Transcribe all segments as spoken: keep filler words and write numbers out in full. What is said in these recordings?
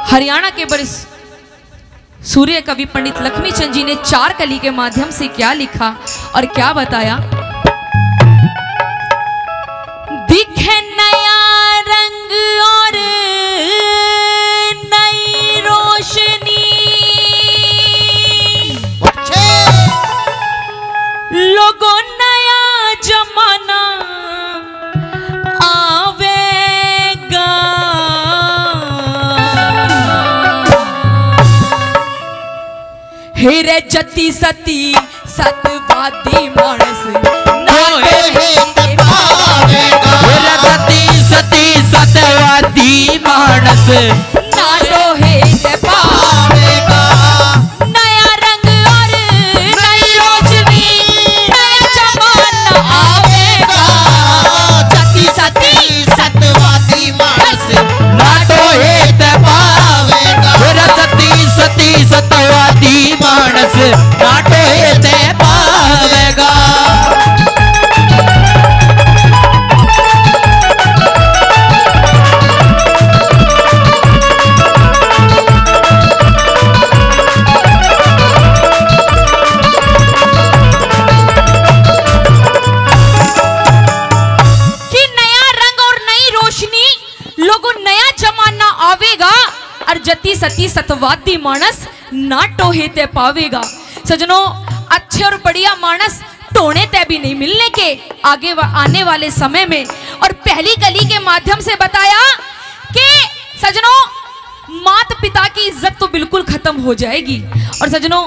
हरियाणा के बड़े सूर्य कवि पंडित लक्ष्मी चंद जी ने चार कली के माध्यम से क्या लिखा और क्या बताया। दिखे नया रंग और नई रोशनी, लोगों नया जमाना आवेगा, हेरे जती सती सतवादी मानस सत्यवादी मानस नाटो है ते पावेगा। नया रंग और नई रोशनी, नया जमाना आवेगा, जति सती सत्यवादी मानस नाटो है ते पावेगा। सती सती सत्यवादी मानस नाटो है ते पावेगा। जती सती सतवादी मानस ना टोहे ते पावेगा। सजनों, अच्छे और बढ़िया मानस टोने ते भी नहीं मिलने के आगे वा, आने वाले समय में। और पहली कली के माध्यम से बताया कि सजनों माता पिता की इज्जत तो बिल्कुल खत्म हो जाएगी। और सजनों,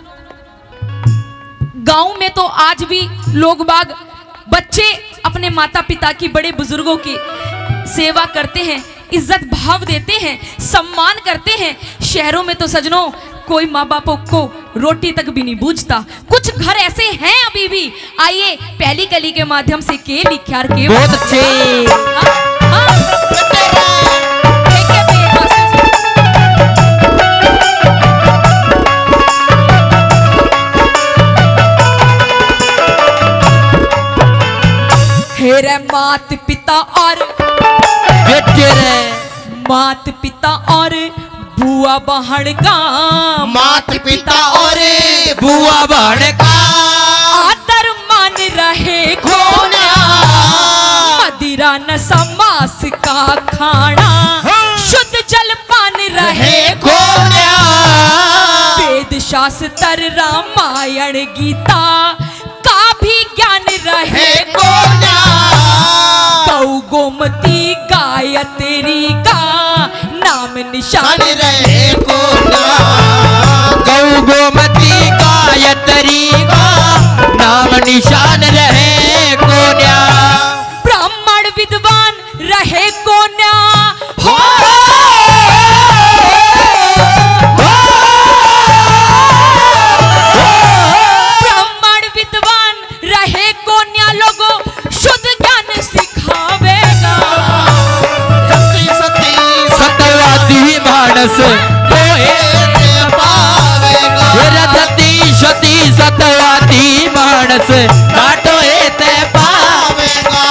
गांव में तो आज भी लोग बाग बच्चे अपने माता पिता की, बड़े बुजुर्गों की सेवा करते हैं, इज्जत भाव देते हैं, सम्मान करते हैं। शहरों में तो सजनों कोई माँ बापों को रोटी तक भी नहीं बूझता। कुछ घर ऐसे हैं अभी भी। आइए पहली कली के माध्यम से के लिख्यार के बहुत अच्छे हाँ, हाँ। हेरे मात पिता और बेटे रे, मात पिता और बुआ बहन का, मात पिता और बुआ बहन का आदर मान रहे खोना, मदिरा नशा मांस का खाना, शुद्ध जल पान रहे खोना, वेद शास्त्र रामायण गीता का भी ज्ञान रहे खोना, गौ गोमती गायत्री का नाम निशान रहे कोना, गौ गोमती गायत्री का नाम निशान रहे कोन्या, ब्राह्मण विद्वान रहे कोन्या हो, ब्राह्मण विद्वान रहे कोन्या, लोगों शुद्ध ज्ञान सिखावेगा। जति सती सत्यवादी मानस सती सत्यवादी मानस नाटो ते पावेगा।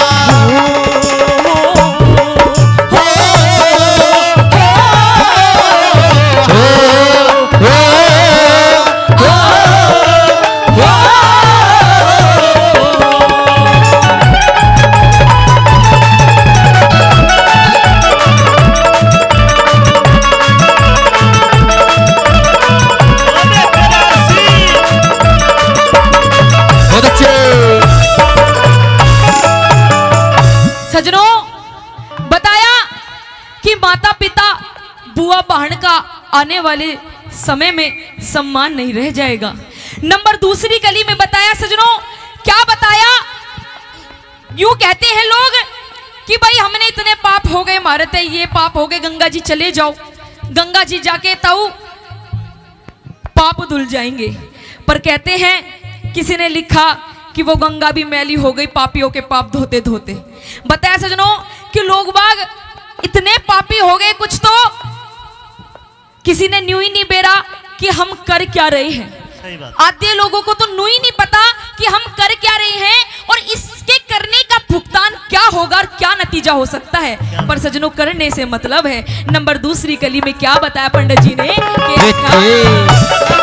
सजनों, बताया कि माता पिता बुआ बहन का आने वाले समय में सम्मान नहीं रह जाएगा। नंबर दूसरी कली में बताया सजनों, क्या बताया, यूं कहते हैं लोग कि भाई हमने इतने पाप हो गए, मारते ये पाप हो गए, गंगा जी चले जाओ, गंगा जी जाके ताऊ पाप धुल जाएंगे। पर कहते हैं, किसी ने लिखा कि वो गंगा भी मैली हो गई पापियों के पाप धोते धोते। बताया सजनों कि लोग बाग इतने पापी हो गए, कुछ तो किसी ने न्यू ही नहीं बेरा कि हम कर क्या रहे हैं। आधे लोगों को तो न्यू ही नहीं पता कि हम कर क्या रहे हैं, और इसके करने का भुगतान क्या होगा और क्या नतीजा हो सकता है। पर सजनों, करने से मतलब है। नंबर दूसरी कली में क्या बताया पंडित जी ने कि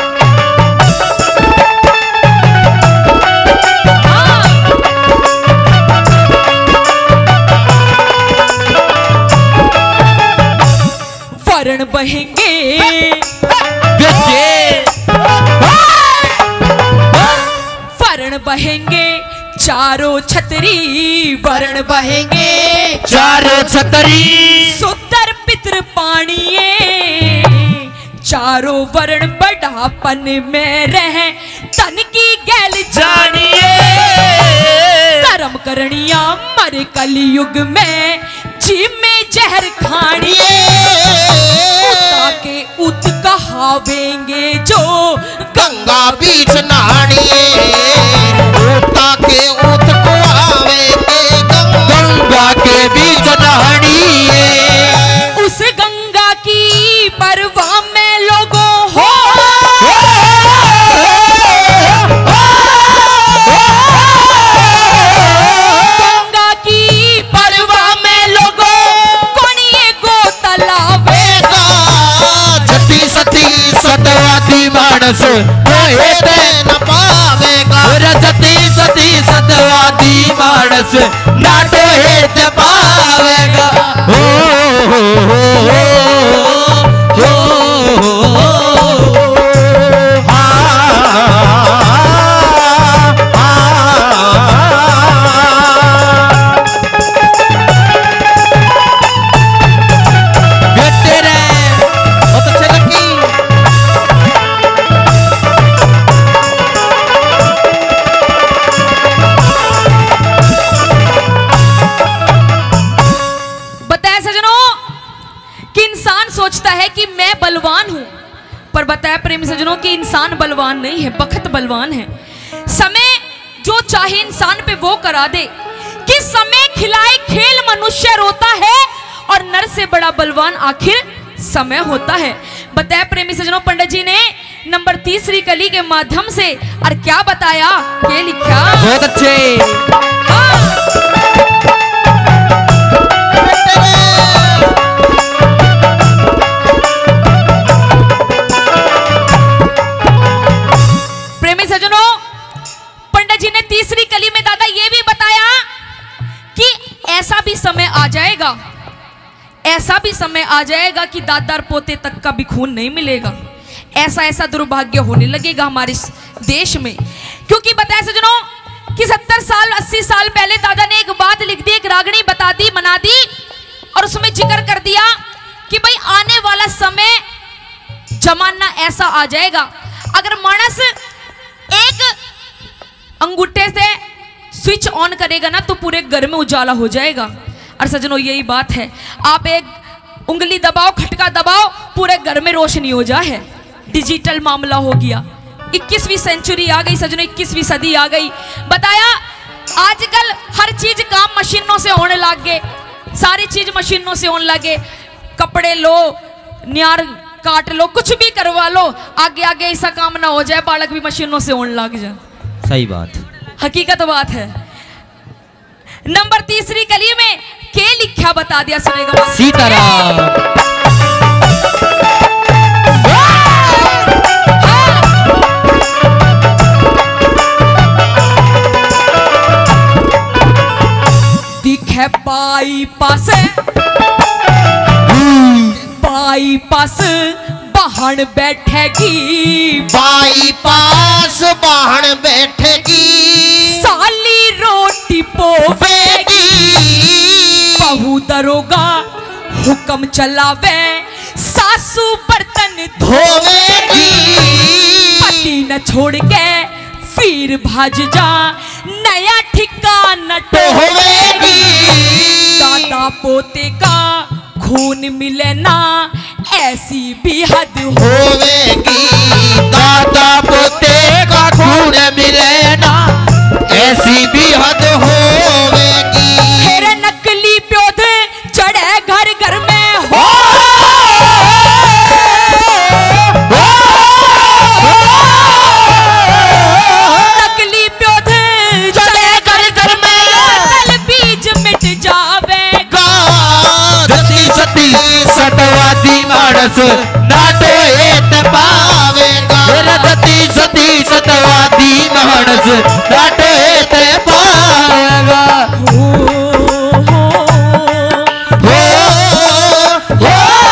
वरण बहेंगे वरण बहेंगे चारों छतरी, वरण बहेंगे चारों छतरी, सुतर पितर पानिए, चारों वरण बढ़ापन में रह तन की गैल जानिए। कर्म करनिया मर कलयुग में जी में जहर खानिए। उता के उत कहावेंगे जो गंगा बीच नहानिए, उता के उत को आवेंगे गंगा के बीच नहानिए। उस गंगा की परवाह में लोगों हो, गंगा की परवाह में लोगों कौन ये गो तलावेगा। जति सती सतवादी मानस मोहे ते न पावेगा। जति सती सतवादी मानस नाटो हेत पावेगा। हो हो हो हो बेटे रे बहुत अच्छे लगी। बताया सजनों कि इंसान सोचता है कि मैं बलवान हूं, पर बताया प्रेमी सजनों कि इंसान बलवान नहीं है, बखत बलवान है। समय जो चाहे इंसान पे वो करा दे कि समय खिलाए खेल मनुष्य रोता है और नर से बड़ा बलवान आखिर समय होता है। बताया प्रेमी सजनों पंडित जी ने नंबर तीसरी कली के माध्यम से और क्या बताया, क्या लिखा। बहुत अच्छे। प्रेमी सजनों, पंडित जी ने तीसरी कली में दादा ये भी बताया कि ऐसा भी समय आ जाएगा, ऐसा भी समय आ जाएगा कि दादा पोते तक का भी खून नहीं मिलेगा। ऐसा ऐसा दुर्भाग्य होने लगेगा हमारे इस देश में। क्योंकि बताया सजनों कि सत्तर साल अस्सी साल पहले दादा ने एक बात लिख दी, एक रागनी बता दी, मना दी, और उसमें जिक्र कर दिया कि भाई आने वाला समय जमाना ऐसा आ जाएगा, अगर मानस एक अंगूठे से स्विच ऑन करेगा ना तो पूरे घर में उजाला हो जाएगा। और सजनों यही बात है, आप एक उंगली दबाओ, खटका दबाओ, पूरे घर में रोशनी हो जाए। डिजिटल मामला हो गया, इक्कीसवीं सेंचुरी आ गई सजनों, इक्कीसवीं सदी आ गई। बताया आजकल हर चीज काम मशीनों से होने लग गए, सारी चीज मशीनों से होने लगे। कपड़े लो, न्यार काट लो, कुछ भी करवा लो, आगे आगे ऐसा काम ना हो जाए बालक भी मशीनों से होने लग जाए। सही बात, हकीकत बात है। नंबर तीसरी कली में के लिखा बता दिया, सुनेगा सीताराम। दिखे बाई पास बाई पास बहन बैठेगी, बाई पास बहन बैठेगी, साली रोटी पोवेगी, बहू दरोगा हुक्म चलावे, सासू बर्तन धोवेगी, पति न छोड़ के फिर भाज जा, नया ठिकाना होवेगी, दादा पोते का खून मिले ना, ऐसी भी हद होवेगी, दादा पोते का खून मिले ना, ऐसी भी हद होवेगी, फिर नकली प्योध चढ़े घर घर में हो, नकली प्योध चढ़े घर घर में, मानस नाटो हेत पावेगा रति सती सतवादी मानस नाटो हेत पावेगा हो हो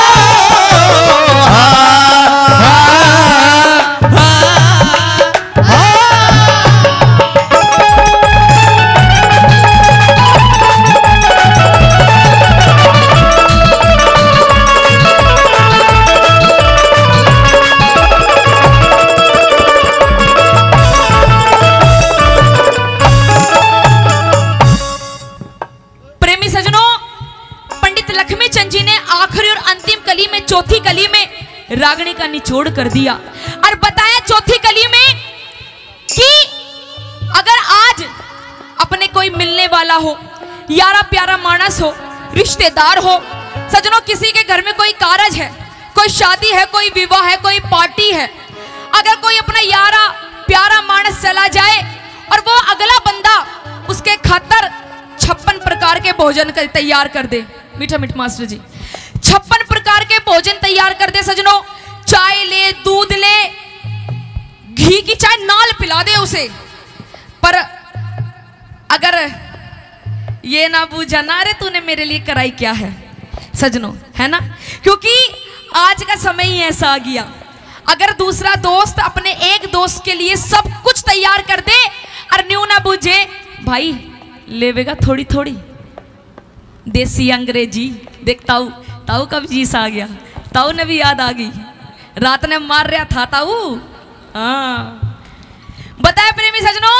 चौथी कली में रागनी का निचोड़ कर दिया और बताया चौथी कली में कि अगर आज अपने कोई मिलने वाला हो, यारा प्यारा मानस हो, रिश्तेदार हो, सजनों किसी के घर में कोई कारज है, कोई शादी है, कोई विवाह है, कोई पार्टी है, अगर कोई अपना यारा प्यारा मानस चला जाए और वो अगला बंदा उसके खातर छप्पन प्रकार के भोजन कर तैयार कर दे, मीठा मीठा मास्टर जी, छप्पन प्रकार के भोजन तैयार कर दे सजनों, चाय ले, दूध ले, घी की चाय नाल पिला दे उसे, पर अगर ये ना बूझा ना रे तूने मेरे लिए कराई क्या है सजनों, है ना, क्योंकि आज का समय ही ऐसा आ गया, अगर दूसरा दोस्त अपने एक दोस्त के लिए सब कुछ तैयार कर दे और न्यू ना बूझे भाई लेवेगा थोड़ी थोड़ी देसी अंग्रेजी, देख ताऊ ताऊ कब जीस आ गया, ताऊ ने भी याद आ गई, रात ने मार रहा था ताऊ, हाँ बताए प्रेमी सजनों,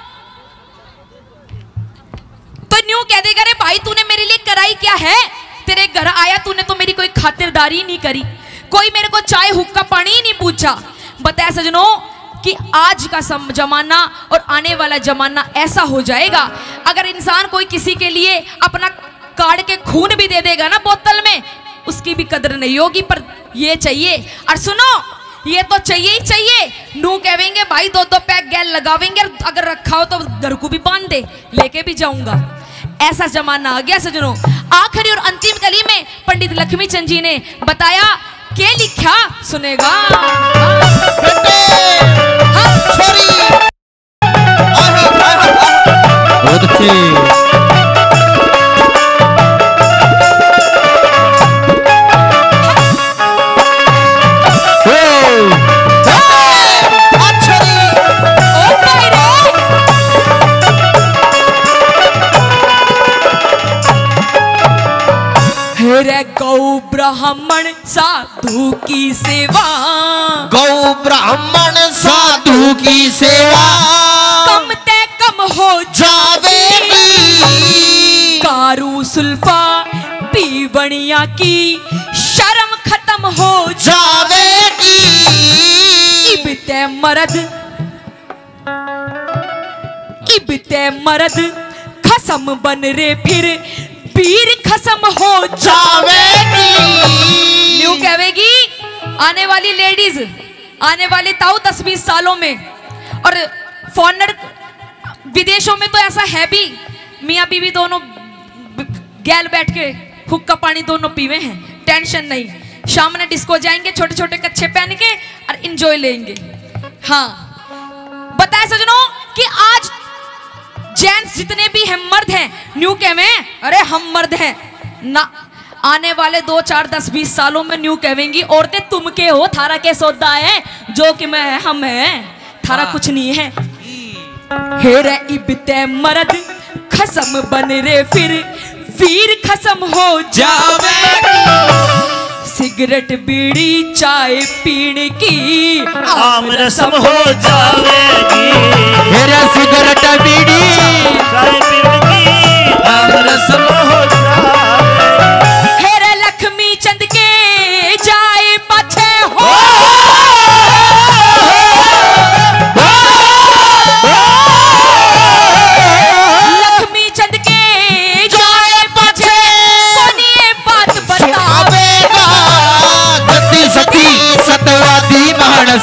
तो न्यू कह देगा रे भाई तूने मेरे लिए कराई क्या है, तेरे घर आया तूने तो मेरी कोई खातिरदारी नहीं करी, कोई मेरे को चाय हुक्का पानी ही नहीं पूछा। बताया सजनों कि आज का सम जमाना और आने वाला जमाना ऐसा हो जाएगा, अगर इंसान कोई किसी के लिए अपना काट के खून भी दे देगा ना बोतल में, उसकी भी कदर नहीं होगी, पर ये चाहिए, और सुनो ये तो चाहिए ही चाहिए, नू कहेंगे भाई दो दो पैक गैल लगावेंगे, अगर रखा हो तो घर को भी बांध दे, लेके भी जाऊंगा, ऐसा जमाना आ गया सजनों। आखिरी और अंतिम कली में पंडित लक्ष्मी चंद जी ने बताया के लिखा सुनेगा, बहुत अच्छे गौ ब्राह्मण साधु की सेवा, गौ ब्राह्मण साधु की सेवा कम ते कम हो जावेगी, कारू सुल्फा पीवणिया की शर्म खत्म हो जावेगी, इबते मर्द इबते मर्द खसम बन रे फिर पीर खसम हो जावेगी, न्यू कहेगी आने वाली लेडीज, आने वाली ताऊ दस बीस सालों में, और फॉरनर विदेशों में तो ऐसा है भी, मियाँ बीवी दोनों गैल बैठ के हुक्का पानी दोनों पीवे हैं, टेंशन नहीं, शाम में डिस्को जाएंगे छोटे छोटे कच्छे पहन के और इंजॉय लेंगे। हाँ बताया सजनों कि आज जेंट्स जितने भी हैं मर्द हैं, न्यू कहें अरे हम मर्द हैं ना, आने वाले दो चार दस बीस सालों में न्यू कहेंगी औरतें तुम के हो, थारा के सौदा है, जो कि मैं है हम है, थारा कुछ नहीं है। हे रे इबते मर्द खसम बन रे फिर वीर खसम हो जावेगी, सिगरेट बीड़ी चाय पीने की आम रसम हो जावेगी, मेरा सिगरेट बीड़ी चाय पीने की आम रसम हो जावेगी, हेरे लक्ष्मी चंद के जाए पछे हो, लक्ष्मी चंद के जाए पछे कोनी बात बतावेगा, सती सती सतवादी मानस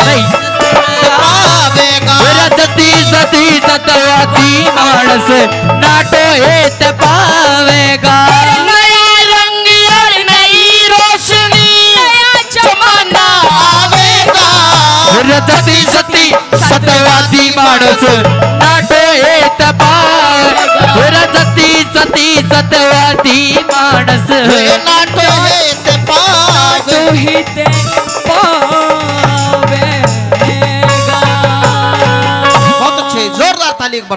पावेगा, सती सती सतवादी मानस नाटो हेत पावेगा, नए रंग और नई रोशनी, सती सती सतवादी मानस नाटो हेत पार सती सती सतवादी मानस नाटो हेत